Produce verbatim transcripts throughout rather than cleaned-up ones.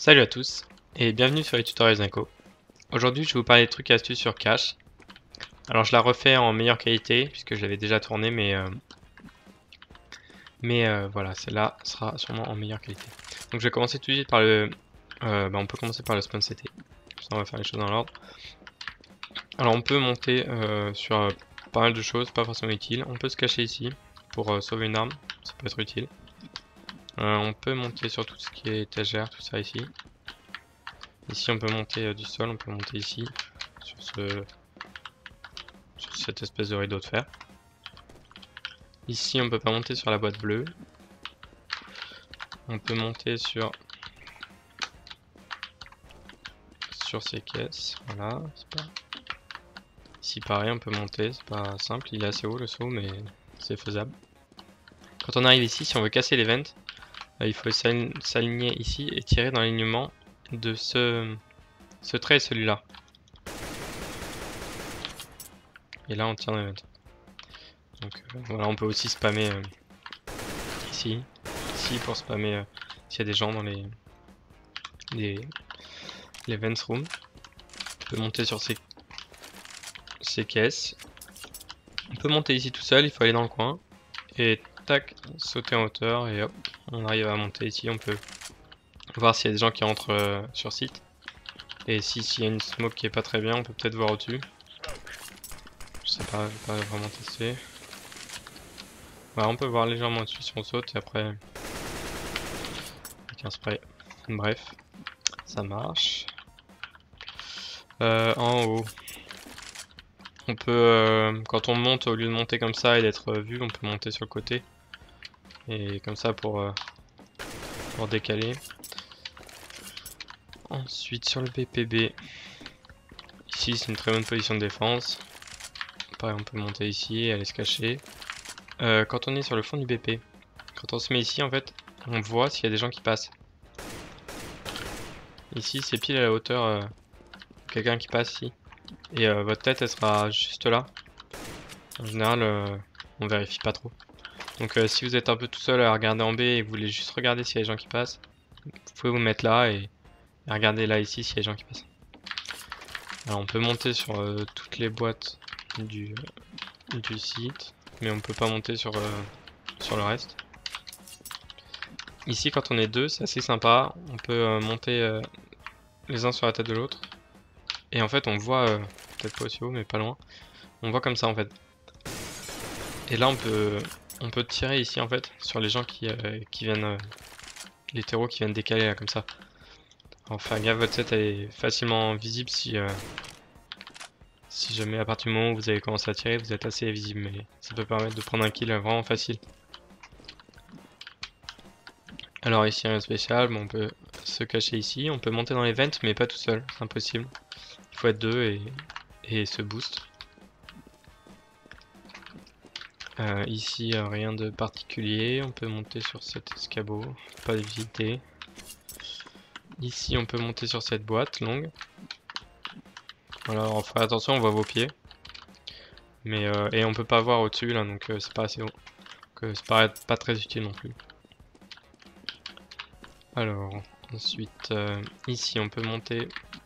Salut à tous et bienvenue sur les tutoriels Zinco. Aujourd'hui je vais vous parler des trucs et astuces sur Cache. Alors je la refais en meilleure qualité puisque je l'avais déjà tourné mais euh, mais euh, voilà, celle-là sera sûrement en meilleure qualité. Donc je vais commencer tout de suite par le euh, bah, on peut commencer par le spawn C T. Ça, on va faire les choses dans l'ordre. Alors on peut monter euh, sur euh, pas mal de choses, pas forcément utiles. On peut se cacher ici pour euh, sauver une arme, ça peut être utile. Euh, on peut monter sur tout ce qui est étagère, tout ça ici. Ici on peut monter euh, du sol, on peut monter ici sur ce sur cette espèce de rideau de fer. Ici on peut pas monter sur la boîte bleue. On peut monter sur sur ces caisses. Voilà. Pas... Ici pareil on peut monter, c'est pas simple, il est assez haut le saut mais c'est faisable. Quand on arrive ici, si on veut casser les vents, euh, il faut s'aligner ici et tirer dans l'alignement de ce, ce trait et celui-là. Et là on tire dans les vents. Donc euh, voilà, on peut aussi spammer euh, ici, ici pour spammer euh, s'il y a des gens dans les les, les vents rooms. On peut monter sur ces, ces caisses. On peut monter ici tout seul, il faut aller dans le coin. Et tac, sauter en hauteur et hop, on arrive à monter ici. On peut voir s'il y a des gens qui rentrent euh, sur site. Et si s'il y a une smoke qui est pas très bien, on peut peut-être voir au-dessus. Je sais pas, je vais pas vraiment tester. Voilà, on peut voir légèrement au-dessus si on saute et après avec un spray. Bref, ça marche. Euh, en haut, on peut, euh, quand on monte, au lieu de monter comme ça et d'être vu, on peut monter sur le côté. Et comme ça pour, euh, pour décaler. Ensuite sur le B P B, ici c'est une très bonne position de défense. Pareil, on peut monter ici et aller se cacher. Euh, quand on est sur le fond du B P, quand on se met ici en fait, on voit s'il y a des gens qui passent. Ici c'est pile à la hauteur euh, quelqu'un qui passe ici. Et euh, votre tête elle sera juste là. En général euh, on vérifie pas trop. Donc euh, si vous êtes un peu tout seul à regarder en B et que vous voulez juste regarder s'il y a des gens qui passent, vous pouvez vous mettre là et, et regarder là ici s'il y a des gens qui passent. Alors on peut monter sur euh, toutes les boîtes du, euh, du site, mais on peut pas monter sur, euh, sur le reste. Ici quand on est deux, c'est assez sympa, on peut euh, monter euh, les uns sur la tête de l'autre. Et en fait on voit, euh, peut-être pas aussi haut mais pas loin, on voit comme ça en fait. Et là on peut on peut tirer ici en fait sur les gens qui, euh, qui viennent, euh, les terreaux qui viennent décaler là comme ça. Enfin gaffe, votre tête elle est facilement visible si, euh, si jamais à partir du moment où vous avez commencé à tirer vous êtes assez visible, mais ça peut permettre de prendre un kill vraiment facile. Alors ici rien de spécial, bon, on peut se cacher ici, on peut monter dans les vents mais pas tout seul, c'est impossible. Il faut être deux et, et se boost. Euh, ici euh, rien de particulier, on peut monter sur cet escabeau, pas de visiter. Ici on peut monter sur cette boîte longue. Alors faites attention, on voit vos pieds. Mais euh, et on peut pas voir au-dessus là, donc euh, c'est pas assez haut. Donc ça paraît pas très utile non plus. Alors ensuite euh, ici on peut monter.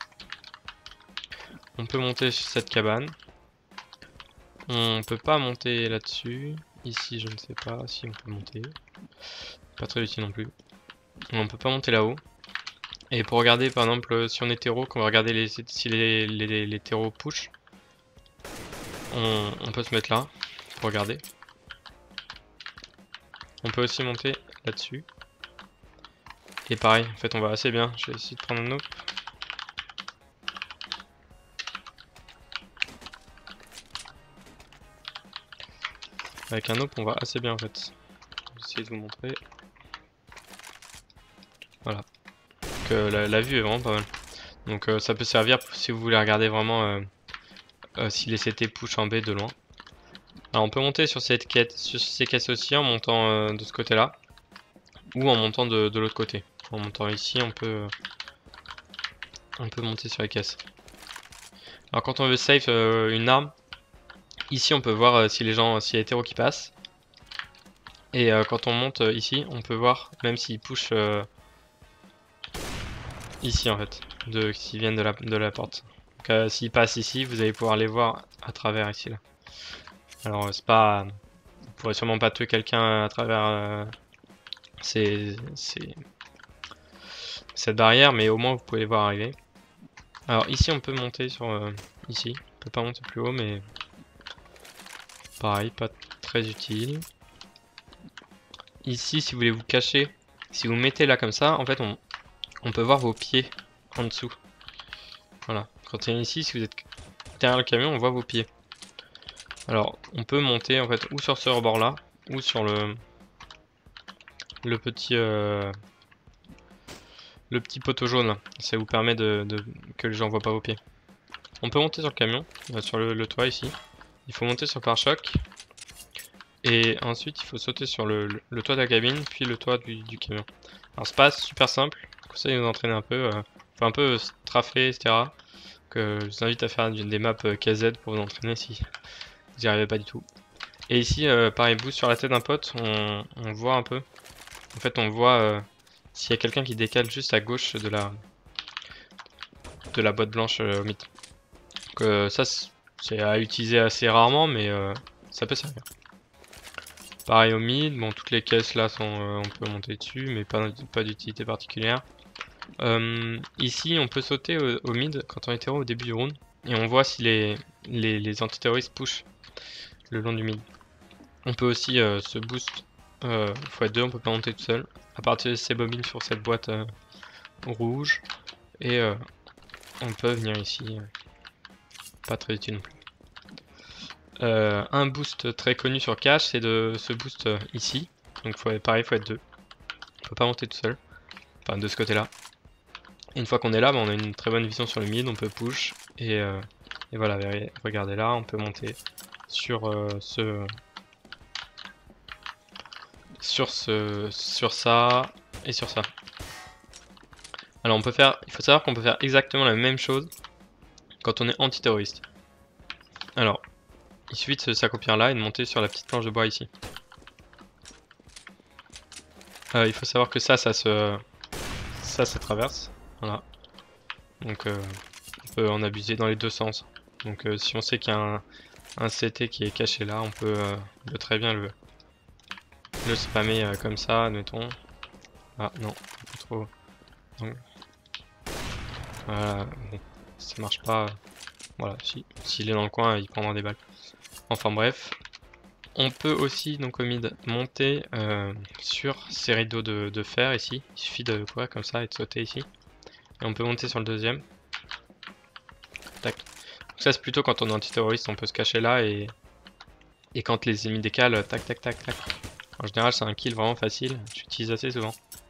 On peut monter sur cette cabane. On peut pas monter là-dessus. Ici je ne sais pas si on peut monter. Pas très utile non plus. On peut pas monter là-haut. Et pour regarder par exemple si on est terreau, quand on va regarder les, si les, les, les terreaux push, on, on peut se mettre là pour regarder. On peut aussi monter là-dessus. Et pareil, en fait on va assez bien. Je vais essayer de prendre un nope. Avec un nope on va assez bien en fait. Je vais essayer de vous montrer. Voilà. Donc euh, la, la vue est vraiment pas mal. Donc euh, ça peut servir si vous voulez regarder vraiment euh, euh, si les C T push en B de loin. Alors on peut monter sur cette quête, sur ces caisses aussi en montant euh, de ce côté là. Ou en montant de, de l'autre côté. En montant ici on peut euh, on peut monter sur les caisses. Alors quand on veut save euh, une arme, ici on peut voir euh, si les gens, s'il y a des terreaux qui passent. Et euh, quand on monte euh, ici, on peut voir même s'ils push euh, ici en fait, de qui viennent de la, de la porte. Donc euh, s'ils passent ici, vous allez pouvoir les voir à travers ici là. Alors c'est pas, vous pourrez sûrement pas tuer quelqu'un à travers euh, ces, ces, cette barrière, mais au moins vous pouvez les voir arriver. Alors ici on peut monter sur euh, ici, on peut pas monter plus haut, mais pareil, pas très utile. Ici, si vous voulez vous cacher, si vous mettez là comme ça, en fait on, on peut voir vos pieds en dessous. Voilà, quand on est ici, si vous êtes derrière le camion, on voit vos pieds. Alors, on peut monter en fait ou sur ce rebord là, ou sur le le petit euh, le petit poteau jaune là. Ça vous permet de, de que les gens voient pas vos pieds. On peut monter sur le camion, euh, sur le, le toit ici. Il faut monter sur le pare-choc. Et ensuite, il faut sauter sur le, le, le toit de la cabine, puis le toit du, du camion. Alors, c'est pas super simple. Je vous conseille de vous entraîner un peu. Euh, faut un peu straffer, et cetera. Que je vous invite à faire des maps K Z pour vous entraîner si vous n'y arrivez pas du tout. Et ici, euh, pareil, boost sur la tête d'un pote, on, on voit un peu. En fait, on voit euh, s'il y a quelqu'un qui décale juste à gauche de la de la boîte blanche euh, au mid. Donc euh, ça, c'est à utiliser assez rarement, mais euh, ça peut servir. Pareil au mid, bon, toutes les caisses là sont, euh, on peut monter dessus, mais pas, pas d'utilité particulière. Euh, ici, on peut sauter au, au mid quand on est terreau au début du round, et on voit si les, les, les antiterroristes push le long du mid. On peut aussi euh, se boost euh, fois deux, on peut pas monter tout seul. À partir de ces bobines sur cette boîte euh, rouge, et euh, on peut venir ici. Euh, pas très utile non plus. Euh, un boost très connu sur cache, c'est de ce boost euh, ici. Donc faut, pareil, il faut être deux. On peut pas monter tout seul. Enfin, de ce côté-là. Et une fois qu'on est là, bah, on a une très bonne vision sur le mid, on peut push. Et, euh, et voilà, regardez là, on peut monter sur euh, ce... Sur ce... Sur ça... Et sur ça. Alors on peut faire... Il faut savoir qu'on peut faire exactement la même chose quand on est antiterroriste. Alors, il suffit de s'accroupir là et de monter sur la petite planche de bois ici. Euh, il faut savoir que ça, ça se... Ça, ça traverse. Voilà. Donc euh, on peut en abuser dans les deux sens. Donc euh, si on sait qu'il y a un, un C T qui est caché là, on peut, euh, on peut très bien le, le spammer euh, comme ça, admettons. Ah non, un peu trop. Donc, voilà, bon, ça marche pas. Voilà, si, s'il est dans le coin, il prendra des balles. Enfin bref. On peut aussi, donc au mid, monter euh, sur ces rideaux de, de fer ici. Il suffit de quoi comme ça et de sauter ici. Et on peut monter sur le deuxième. Tac. Donc ça c'est plutôt quand on est antiterroriste, on peut se cacher là et, et quand les ennemis décalent, tac tac tac tac. En général c'est un kill vraiment facile, j'utilise assez souvent.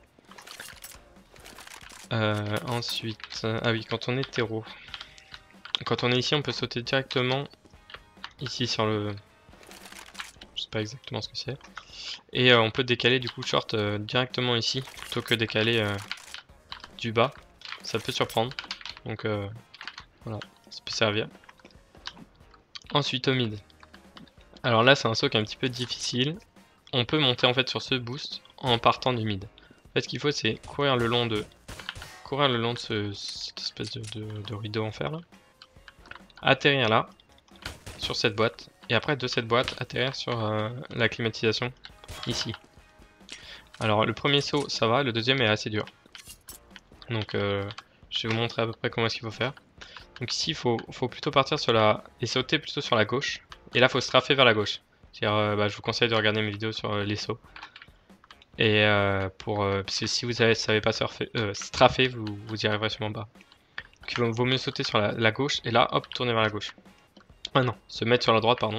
Euh, ensuite, ah oui, quand on est terreau. Quand on est ici, on peut sauter directement ici sur le... Je sais pas exactement ce que c'est. Et euh, on peut décaler du coup short euh, directement ici, plutôt que décaler euh, du bas. Ça peut surprendre. Donc euh, voilà, ça peut servir. Ensuite au mid. Alors là c'est un saut qui est un petit peu difficile. On peut monter en fait sur ce boost en partant du mid. En fait ce qu'il faut c'est courir le long de courir le long de ce, cette espèce de, de, de rideau en fer là. Atterrir là, sur cette boîte. Et après de cette boîte, atterrir sur euh, la climatisation ici. Alors le premier saut ça va, le deuxième est assez dur. Donc euh, je vais vous montrer à peu près comment est-ce qu'il faut faire. Donc ici il faut, faut plutôt partir sur la... et sauter plutôt sur la gauche. Et là il faut strafer vers la gauche. C'est-à-dire euh, bah, je vous conseille de regarder mes vidéos sur euh, les sauts. Et euh, pour... Euh, parce que si vous ne savez pas surfer, euh, strafer, vous, vous y arriverez sûrement pas. Donc il vaut, vaut mieux sauter sur la, la gauche et là hop tourner vers la gauche. Ah non, se mettre sur la droite pardon.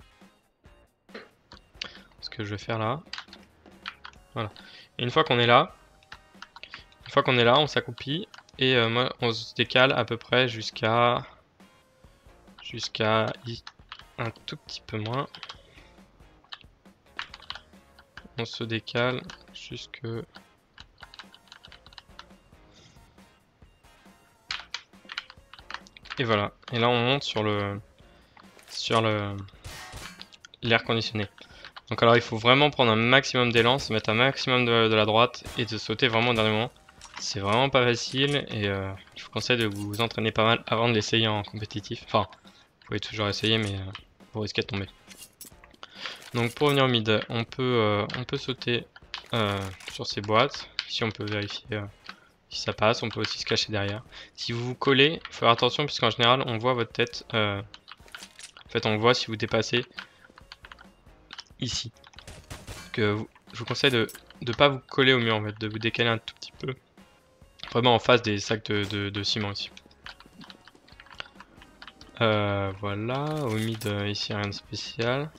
Ce que je vais faire là. Voilà. Et une fois qu'on est là, une fois qu'on est là, on s'accroupit et euh, moi, on se décale à peu près jusqu'à jusqu'à un tout petit peu moins. On se décale jusque et voilà. Et là on monte sur le sur le l'air conditionné. Donc alors il faut vraiment prendre un maximum d'élan, se mettre un maximum de, de la droite et de sauter vraiment au dernier moment. C'est vraiment pas facile et euh, je vous conseille de vous entraîner pas mal avant de l'essayer en compétitif. Enfin, vous pouvez toujours essayer, mais euh, vous risquez de tomber. Donc pour revenir au mid, on peut, euh, on peut sauter euh, sur ces boîtes. Ici on peut vérifier euh, si ça passe, on peut aussi se cacher derrière. Si vous vous collez, il faut faire attention puisqu'en général on voit votre tête. Euh, en fait on voit si vous dépassez ici. Que vous, je vous conseille de ne pas vous coller au mur en fait, de vous décaler un tout petit peu. Vraiment en face des sacs de, de, de ciment ici. Euh, voilà, au mid euh, ici rien de spécial.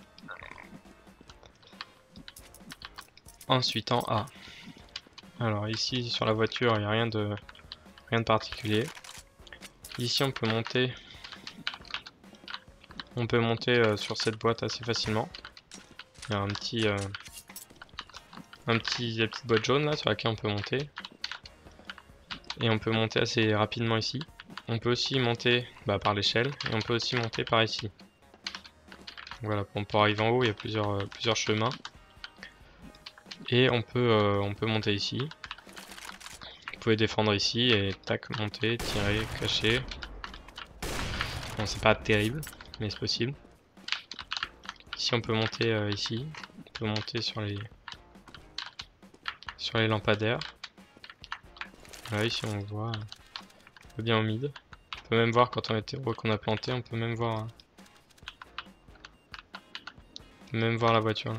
Ensuite en A. Alors ici sur la voiture il n'y a rien de rien de particulier. Ici on peut monter. On peut monter euh, sur cette boîte assez facilement. Il y a un petit euh, un petit la petite boîte jaune là sur laquelle on peut monter. Et on peut monter assez rapidement ici. On peut aussi monter bah, par l'échelle et on peut aussi monter par ici. Voilà, pour arriver en haut, il y a plusieurs, euh, plusieurs chemins. Et on peut, euh, on peut monter ici. Vous pouvez défendre ici et tac, monter, tirer, cacher. Bon, c'est pas terrible, mais c'est possible. Ici, on peut monter euh, ici. On peut monter sur les, sur les lampadaires. Là, ici, on voit un peu bien au mid. On peut même voir quand on était heureux qu'on a planté, on peut même voir, on peut même voir la voiture. Là.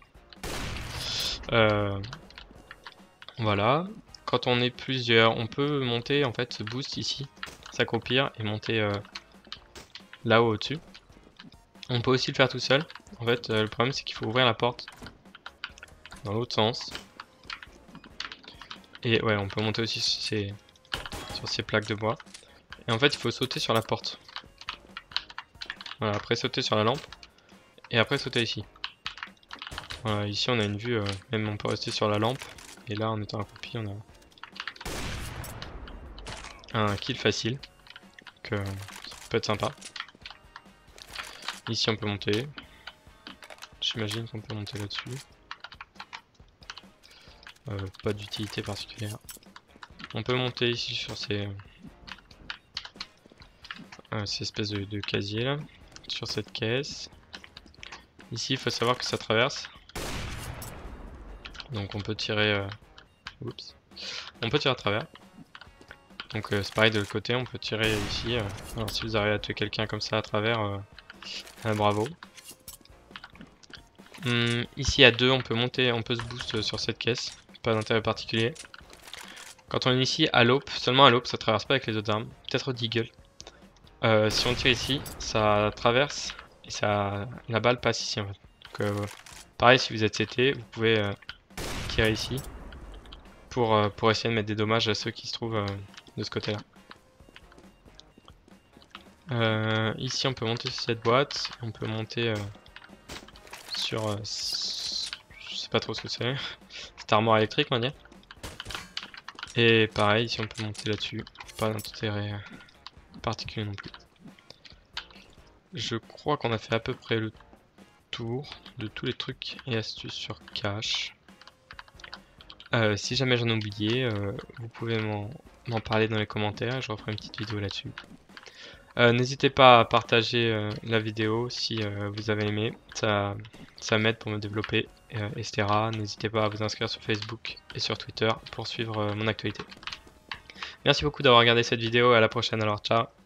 Euh, voilà. Quand on est plusieurs, on peut monter en fait ce boost ici, s'accroupir et monter euh, là-haut au-dessus. On peut aussi le faire tout seul. En fait, euh, le problème c'est qu'il faut ouvrir la porte dans l'autre sens. Et ouais, on peut monter aussi sur ces, sur ces plaques de bois. Et en fait, il faut sauter sur la porte. Voilà, après sauter sur la lampe. Et après sauter ici. Voilà, ici on a une vue, euh, même on peut rester sur la lampe. Et là, en étant accroupi, on a un kill facile. Donc, euh, ça peut être sympa. Ici, on peut monter. J'imagine qu'on peut monter là-dessus. Euh, pas d'utilité particulière. On peut monter ici sur ces, euh, ces espèces de, de casiers là. Sur cette caisse. Ici, il faut savoir que ça traverse. Donc on peut tirer... Euh... Oups. On peut tirer à travers. Donc euh, c'est pareil de l'autre côté, on peut tirer ici. Euh... Alors si vous arrivez à tuer quelqu'un comme ça à travers, euh... euh, bravo. Hum, ici à deux, on peut monter, on peut se boost sur cette caisse. Pas d'intérêt particulier. Quand on est ici à l'aube, seulement à l'aube, ça traverse pas avec les autres armes. Peut-être au deagle. Euh, si on tire ici, ça traverse et ça, la balle passe ici en fait. Donc, euh, pareil, si vous êtes C T, vous pouvez euh, tirer ici pour, euh, pour essayer de mettre des dommages à ceux qui se trouvent euh, de ce côté-là. Euh, ici, on peut monter sur cette boîte, on peut monter euh, sur, euh, je sais pas trop ce que c'est, cette armoire électrique, on va dire. Et pareil, ici, on peut monter là-dessus, pas d'intérêt particulier non plus. Je crois qu'on a fait à peu près le tour de tous les trucs et astuces sur cache. Euh, si jamais j'en ai oublié, euh, vous pouvez m'en parler dans les commentaires, je referai une petite vidéo là-dessus. Euh, N'hésitez pas à partager euh, la vidéo si euh, vous avez aimé, ça, ça m'aide pour me développer, euh, et cetera. N'hésitez pas à vous inscrire sur Facebook et sur Twitter pour suivre euh, mon actualité. Merci beaucoup d'avoir regardé cette vidéo, à la prochaine alors, ciao.